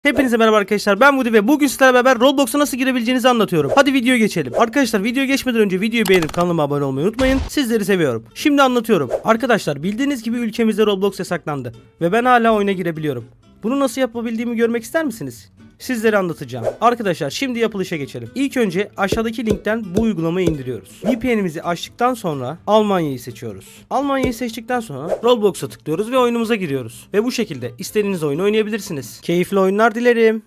Hepinize merhaba arkadaşlar, ben Woody ve bugün sizlerle beraber Roblox'a nasıl girebileceğinizi anlatıyorum. Hadi videoya geçelim. Arkadaşlar, videoya geçmeden önce videoyu beğenip kanalıma abone olmayı unutmayın. Sizleri seviyorum. Şimdi anlatıyorum. Arkadaşlar, bildiğiniz gibi ülkemizde Roblox yasaklandı ve ben hala oyuna girebiliyorum. Bunu nasıl yapabildiğimi görmek ister misiniz? Sizlere anlatacağım. Arkadaşlar, şimdi yapılışa geçelim. İlk önce aşağıdaki linkten bu uygulamayı indiriyoruz. VPN'imizi açtıktan sonra Almanya'yı seçiyoruz. Almanya'yı seçtikten sonra Roblox'a tıklıyoruz ve oyunumuza giriyoruz. Ve bu şekilde istediğiniz oyunu oynayabilirsiniz. Keyifli oyunlar dilerim.